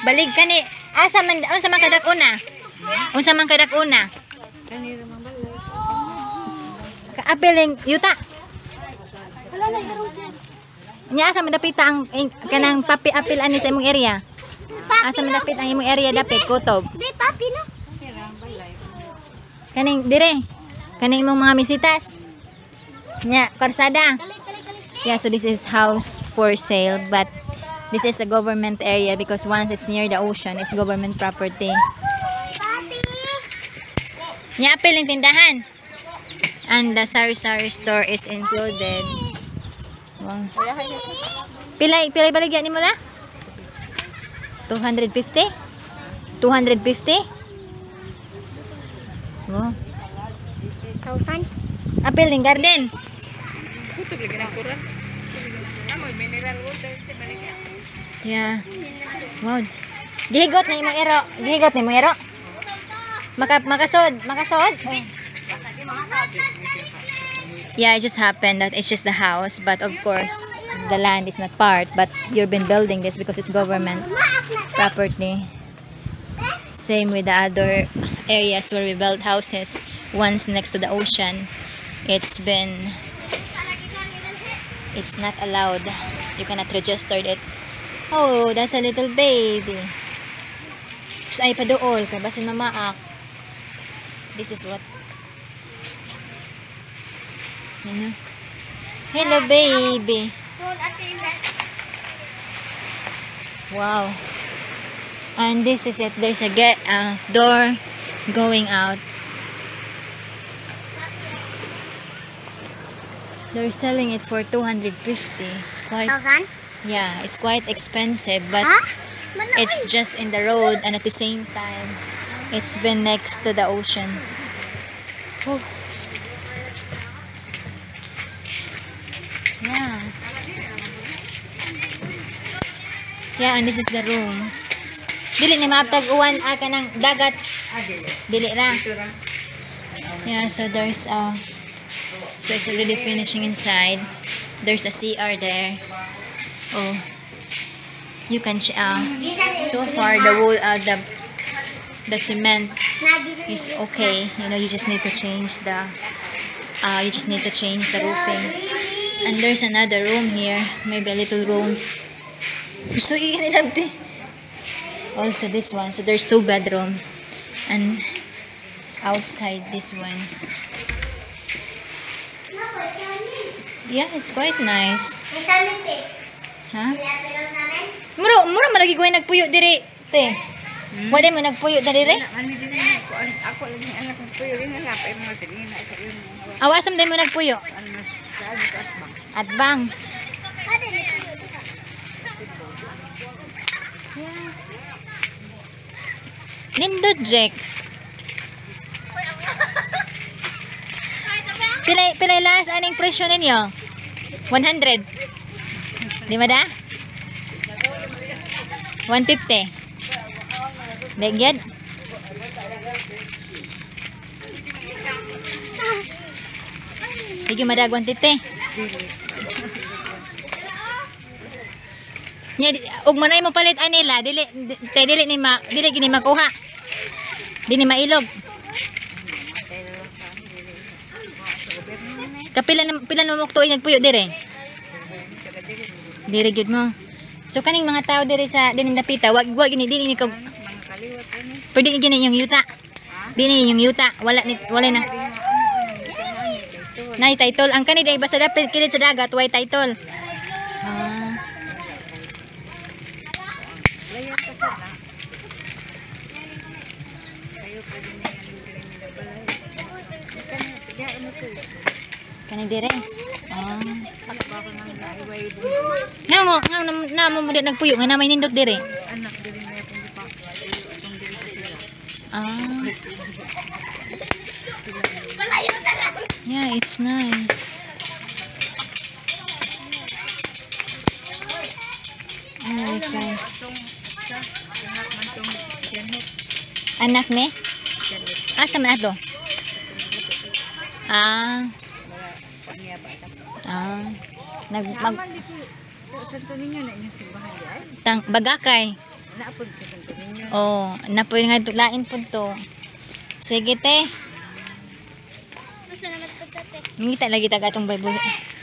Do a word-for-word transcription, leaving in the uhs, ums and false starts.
Balig ka ni. Asa man, unsa man kadak una? Unsa man kadak una? Kaapiling yuta. Wala na garod yan. Nya asa man dapita ang eh, kanang papi apil ani sa imong area? Asa man dapit ang imong area dapit kutob? Di, papi no? Kaning dire. Kaning imong mga misitas. Nya karsada. Kalit, kalit, kalit. Yeah, so this is house for sale, but this is a government area because once it's near the ocean, it's government property. Papi! Nya apil ang tindahan. And the sari-sari store is included. Wow. Pilay, pilay baligyan ni mo la? two hundred fifty? two hundred fifty? Wow. Thousand? Apil ng garden. Yeah. Wow. Gihigot na imong ero. Gihigot na imong ero. Maka makasod, makasod. Oh. Yeah, it just happened that it's just the house, but of course the land is not part, but you've been building this because it's government property. Same with the other areas where we build houses once next to the ocean. It's been it's not allowed. You cannot register it. Oh, that's a little baby. Just ay paduol kay basin mamaak. This is what. Ano? Hello baby. Wow. And this is it. There's a get uh, door going out. They're selling it for two hundred fifty. It's quite Thousand? yeah, it's quite expensive, but Ha? it's just in the road, and at the same time it's been next to the ocean. Oh. Yeah. Yeah, and this is the room. Dili ni maaptag uwan aka ng dagat. Dili ra. Yeah, so there's a so it's already finishing inside. There's a C R there. Oh. You can uh, so far the wood uh, the the cement is okay. You know, you just need to change the uh you just need to change the roofing. And there's another room here, maybe a little room. Gusto iyan also this one, so there's two bedroom, and outside this one. Yeah, it's quite nice. Ha? Muro, muro malagi ko yung nagpuyo diri, te. Hmm? Wala mo nagpuyo na diri? Ako lang yung anak ng puyo rin nila, pa yung mga salina, isa yun. Awasam din mo nagpuyo? At bang. Nindot Jack. Pilay pilay last aning presyo ninyo? one hundred. Di ba da? one fifty. Nagyad. Sige madag one fifty. Nya ug manay mo palit anila dili tay dili ni ma dili gini makuha. Dili mailog. Kapila na pila na mo tuig nagpuyo dire. Dire gyud mo. So kaning mga tao dire sa dining dapita, wag wag gini dili ni kog pwede gini yung yuta. Dili yung yuta, wala ni wala na. Nay title ang kani day basta dapat kilit sa dagat way title. Ah. Kani dire. Ah. Nga mo nga na mo mo nagpuyo nga na may nindot dire. Anak dire na akong pa. Ah. Yeah, it's nice. Oh, okay. Anak ni? Asa man ato? Ah. Ah. Nag mag Santo ninyo na inyong simbahan di ay? tang bagakay. Naapod sa kanto ninyo. Oh, napoy nga to lain pud to. Sige te. Masa naman po tate? Mingita lagi taga atong Bible.